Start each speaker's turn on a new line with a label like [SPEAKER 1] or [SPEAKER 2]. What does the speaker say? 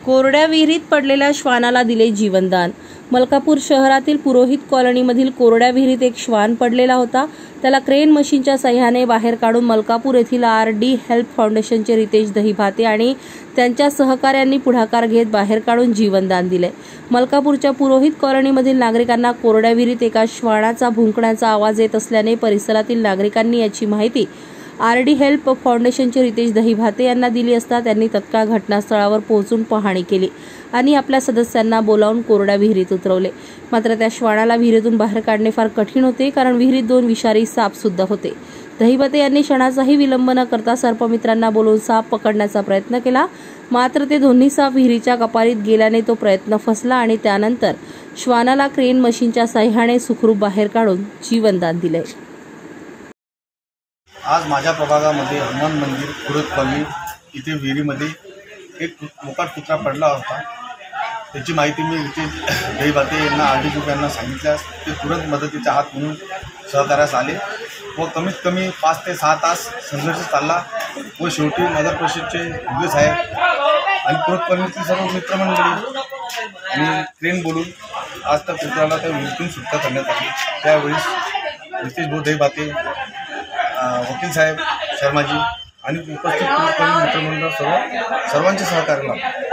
[SPEAKER 1] कोरड्या विहिरीत पडलेल्या श्वानाला दिले जीवनदान। मलकापूर शहरातील पुरोहित कॉलनीमधील कोरड्या विहिरीत एक श्वान पडलेला होता। त्याला क्रेन मशीनच्या सहाय्याने बाहेर काढून मलकापूर येथील आर.डी. हेल्प फाउंडेशनचे रितेश दहीभाते आणि त्यांच्या सहकाऱ्यांनी पुढाकार घेत बाहेर काढून जीवनदान दिले। मलकापूरच्या पुरोहित कॉलनीमधील नागरिकांना कोरड्या विहिरीत एका श्वानाचा भुंकण्याचा आवाज येत असल्याने परिसरातील नागरिकांनी याची माहिती आर.डी. हेल्प फाउंडेशनचे रितेश दहीभाते यांना दिली असता त्यांनी तत्काळ घटनास्थळावर पोहोचून पाहणी केली आणि आपल्या सदस्यांना बोलावून कोरड्या विहिरीत उतरवले। मात्र त्या श्वानाला विहिरीतून बाहेर काढणे फार कठीण होते, कारण विहिरीत 2 विषारी साप सुद्धा होते। दहीभाते यांनी क्षणाचाही विलंब न करता सर्पमित्रांना बोलवून साप पकडण्याचा प्रयत्न केला, मात्र ते दोन्ही साप विहिरीच्या कपारीत गेल्याने तो प्रयत्न फसला आणि त्यानंतर श्वानाला क्रेन मशीनच्या सहाय्याने सुखरूप बाहेर काढून जीवनदान दिले।
[SPEAKER 2] आज माझ्या प्रभागामध्ये हनुमान मंदिर पुरोहित कॉलनी इथे विहिरीमध्ये एक मोकाट कुत्रा पडला होता। त्याची माहिती मी इथे दहीभाते यांना आर.डी. ग्रुप यांना सांगितल्यास ते तुरंत मदतीचा हात म्हणून सहकार्यास आले व कमीत कमी 5 ते 6 तास संघर्ष चालला व शेवटी नगर परिषदचे उद्योग साहेब आणि पुरोहित कॉलनीतील सर्व मित्रमंडळी आणि ट्रेन बोलून आज त्या कुत्र्याला त्या विहिरीतून सुटका करण्यात आली। त्यावेळेस रितेश भाऊ दहीभाते, वकील साहेब शर्माजी आणि उपस्थित मित्रमंडळ सर्वांचे सहकार्य लाभले।